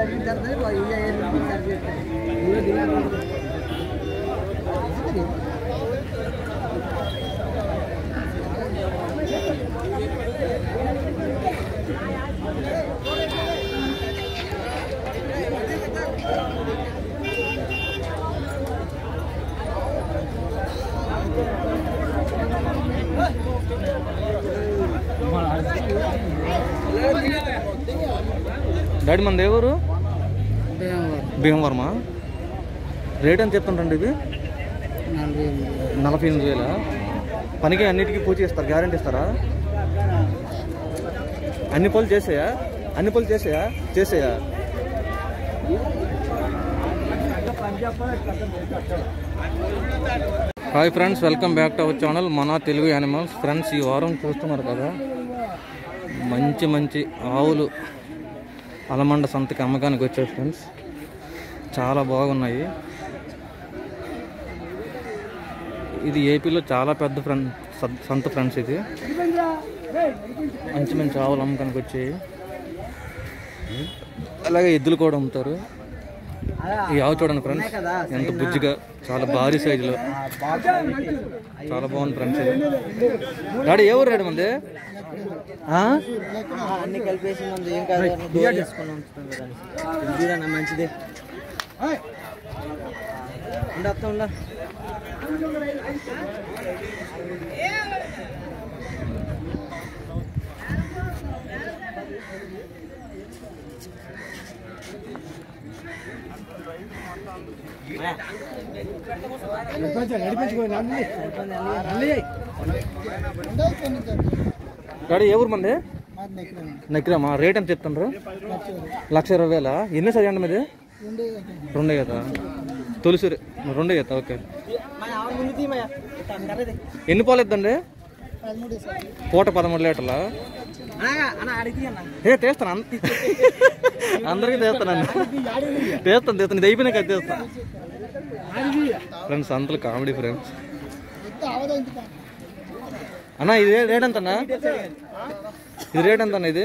Daddy మన ఎవరు? భీమవరమా? Rate అని చెప్తుంటండి ఇది 48,000. పనికి అన్నిటికీ పూజ చేస్తారు, గ్యారెంటీ ఇస్తారా? అన్ని పనులు చేసాయా? అన్ని పనులు చేసాయా? Hi friends, welcome back to our channel మన తెలుగు యానిమల్స్. ఫ్రెండ్స్, ఈ వారం చూస్తున్నారు కదా, మంచి మంచి ఆవులు అలమండ సంతకి అమ్మకానికి వచ్చాయి ఫ్రెండ్స్. చాలా బాగున్నాయి. ఇది ఏపీలో చాలా పెద్ద సంత ఫ్రెండ్స్. ఇది మంచి మంచి ఆవులు అమ్మకానికి వచ్చాయి. అలాగే ఎద్దులు కూడా అమ్ముతారు. ఈ ఆవు చూడండి ఫ్రెండ్స్, ఎంత బుజ్జిగా, చాలా భారీ సైజులో, చాలా బాగుంది ఫ్రెండ్స్. ఇది డాడీ ఏ ఊరు రేడు మంది? అన్ని కలిపేసి మంచిదే ఉండ. డాడీ ఏ ఊరు మంది? నక్కిరామా? రేట్ ఎంత చెప్తుండ్రు? 1,20,000. ఎన్ని సరి అండి మీది? 2 కదా? తొలిసి 2 కదా? ఓకే. ఎన్ని పాలు ఇద్దండి? పూట 13 లీటర్లా? తీస్తాను, అందరికీ తీస్తానండి. తీస్తాను ఇది అయిపోయినాక అది తీస్తాను ఫ్రెండ్స్. అంతలో కామెడీ ఫ్రెండ్స్. అన్నా ఇది రేట్ ఎంత అన్నా? ఇది రేట్ ఎంత అన్న? ఇది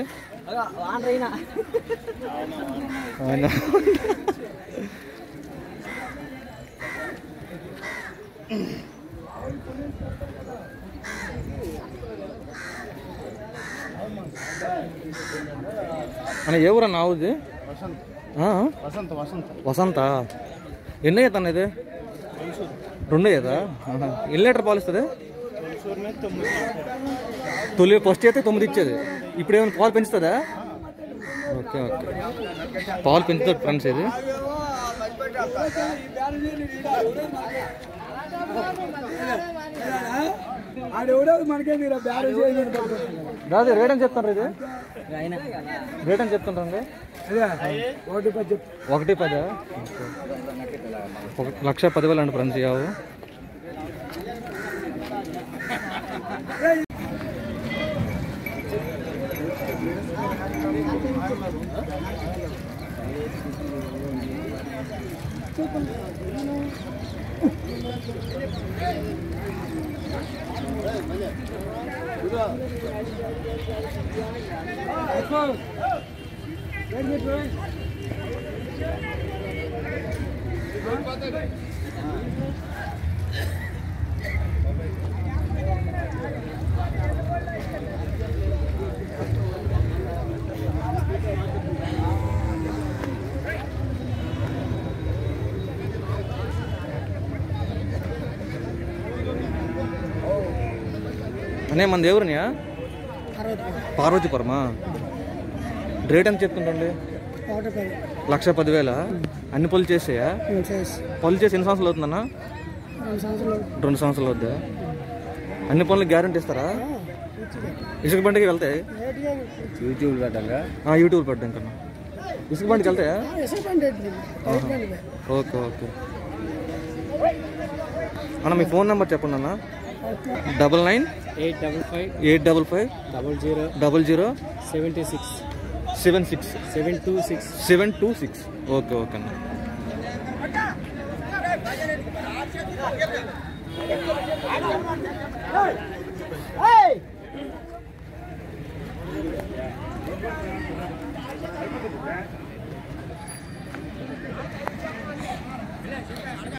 అన్న ఏ ఊరన్నా ఆవుది? వసంత. ఎన్ని అవుతాను ఇది? 2 కదా? ఎన్ని లీటర్ పాలు ఇస్తుంది? తొలి ఫస్ట్ అయితే 9 ఇచ్చేది. ఇప్పుడు ఏమైనా పాలు పెంచుతుందా? ఓకే ఓకే, పాలు పెంచుతుంది ఫ్రెండ్స్. ఇది రాదు రేట్ అని చెప్తాను. ఇది రేట్ అని చెప్తుంటారండి? 1,10,000. 1,10,000 అండి ఫ్రెండ్స్. యావు అనే మన దేవురినియా? పార్వతీపురమా? రేట్ ఎంత చెప్తుంటండి? 1,10,000. అన్ని పనులు చేసాయా? పనులు చేసి ఎన్ని సంవత్సరాలు అవుతుందన్నా? 2 సంవత్సరాలు అవుద్దా? అన్ని పనులు గ్యారెంటీ ఇస్తారా? ఇసుక బండికి వెళ్తాయి? యూట్యూబ్ పడ్డాం కన్నా ఇసుక బండికి వెళ్తాయా? ఓకే ఓకే అన్న, మీ ఫోన్ నెంబర్ చెప్పండి అన్న. 9985000076. ఓకే ఓకే అన్న.